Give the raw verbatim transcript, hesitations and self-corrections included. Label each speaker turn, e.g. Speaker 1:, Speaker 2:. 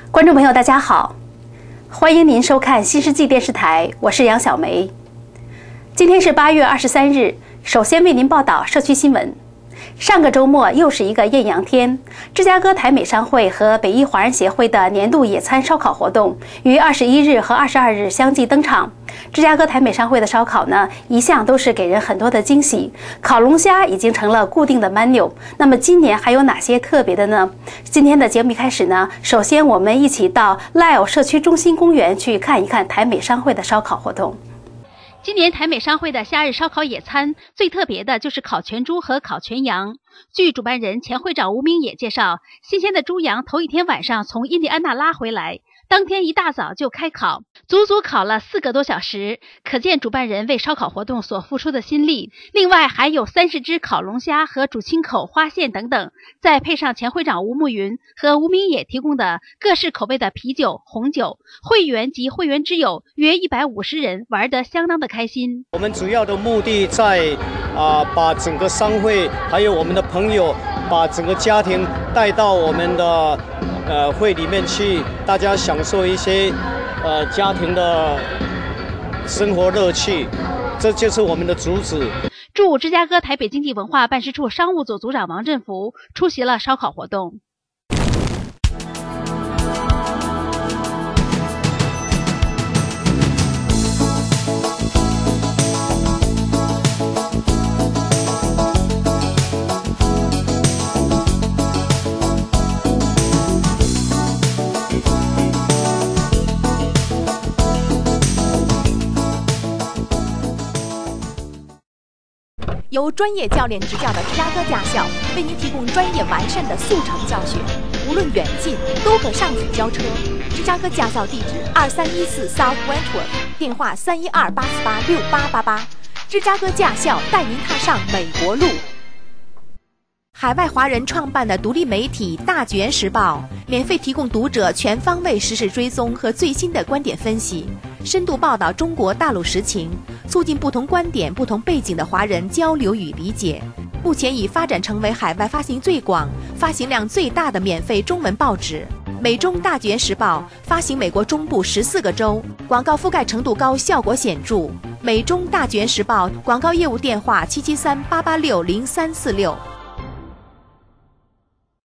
Speaker 1: 观众朋友，大家好，欢迎您收看新世纪电视台，我是杨小梅。今天是八月二十三日，首先为您报道社区新闻。上个周末又是一个艳阳天，芝加哥台美商会和北医华人协会的年度野餐烧烤活动于二十一日和二十二日相继登场。芝加哥台美商会的烧烤呢，一向都是给人很多的惊喜，烤龙虾已经成了固定的 menu。那么今年还有哪些特别的呢？今天的节目一开始呢，首先我们一起到 Lyle 社区中心公园去看一看台美商会的烧烤活动。今年台美商会的夏日烧烤野餐最特别的就是烤全猪和烤全羊。据主办人前会长吴明野介绍，新鲜的猪羊头一天晚上从印第安纳拉回来，当天一大早就开烤，足足烤了四个多小时，可见主办人为烧烤活动所付出的心力。另外还有三十只烤龙虾和煮青口、花蟹等等，再配上前会长吴慕云和吴明野提供的各式口味的啤酒、红酒，会员及会员之友约一百五十人玩得相当的开心。
Speaker 2: 我们主要的目的在啊、呃，把整个商会还有我们的朋友，把整个家庭带到我们的呃会里面去，大家享受一些呃家庭的生活乐趣，这就是我们的主旨。
Speaker 1: 驻芝加哥台北经济文化办事处商务组组长王振福出席了烧烤活动。
Speaker 3: 由专业教练执教的芝加哥驾校，为您提供专业完善的速成教学，无论远近都可上址教车。芝加哥驾校地址二三一四 South Wentworth， 电话三一二八四八六八八八。芝加哥驾校带您踏上美国路。海外华人创办的独立媒体《大卷时报》免费提供读者全方位时事追踪和最新的观点分析，深度报道中国大陆实情，促进不同观点、不同背景的华人交流与理解。目前已发展成为海外发行最广、发行量最大的免费中文报纸。美中大卷时报发行美国中部十四个州，广告覆盖程度高，效果显著。美中大卷时报广告业务电话七七三八八六零三四六。